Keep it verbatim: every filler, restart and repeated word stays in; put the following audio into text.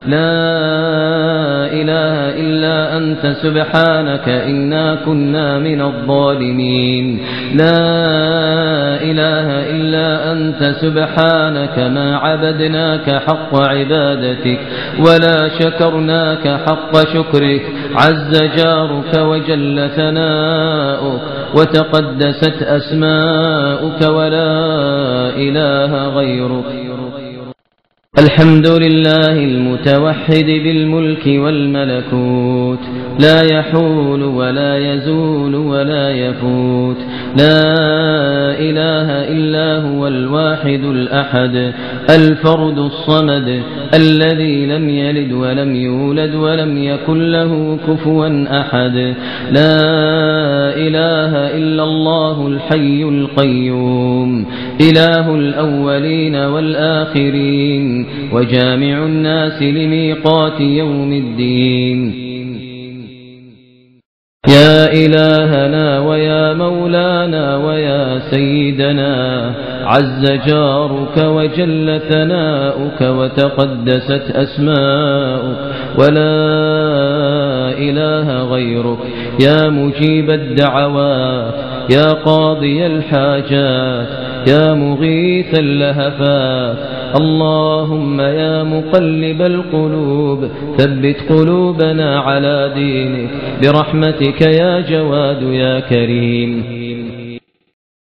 لا إله إلا أنت سبحانك إنا كنا من الظالمين. لا إله إلا أنت سبحانك ما عبدناك حق عبادتك ولا شكرناك حق شكرك. عز جارك وجل ثناؤك وتقدست أسماؤك ولا إله غيرك. الحمد لله المتوحد بالملك والملكوت، لا يحول ولا يزول ولا يفوت. لا إله إلا هو الواحد الأحد الفرد الصمد الذي لم يلد ولم يولد ولم يكن له كفوا أحد. لا إله إلا الله الحي القيوم إله الأولين والآخرين وجامع الناس لميقات يوم الدين. يا إلهنا ويا مولانا ويا سيدنا عز جارك وجل ثناؤك وتقدست أسماؤك ولا إله غيرك. يا مجيب الدعوات يا قاضي الحاجات يا مغيث اللهفات. اللهم يا مقلب القلوب ثبت قلوبنا على دينك برحمتك يا جواد يا كريم.